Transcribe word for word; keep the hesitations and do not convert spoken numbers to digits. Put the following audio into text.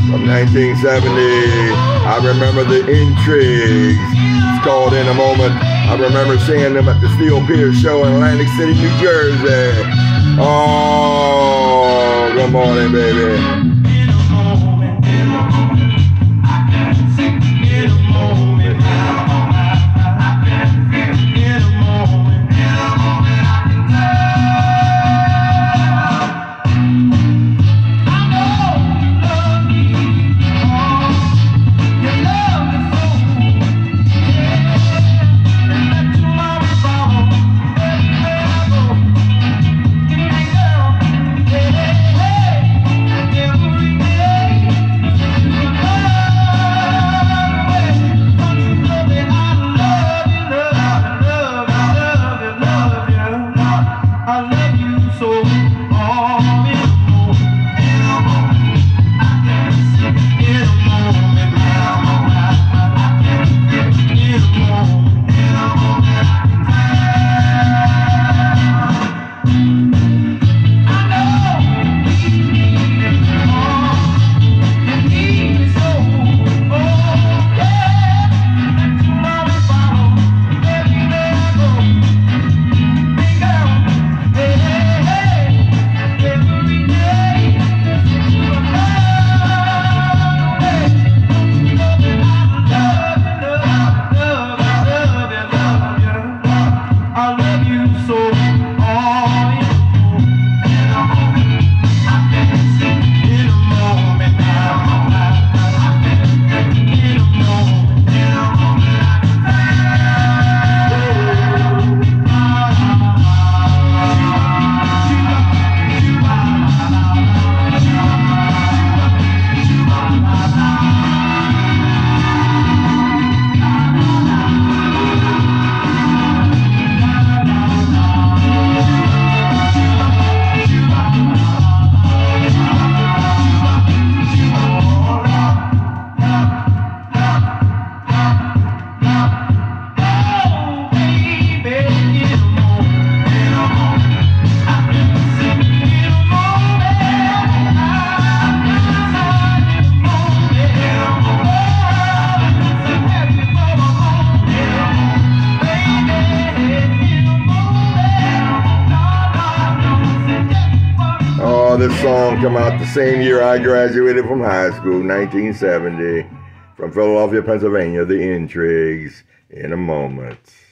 From nineteen seventy, I remember the Intrigues. It's called In a Moment. I remember seeing them at the Steel Pier show in Atlantic City, New Jersey. Oh, good morning, baby. This song came out the same year I graduated from high school, nineteen seventy, from Philadelphia, Pennsylvania, the Intrigues, In a Moment.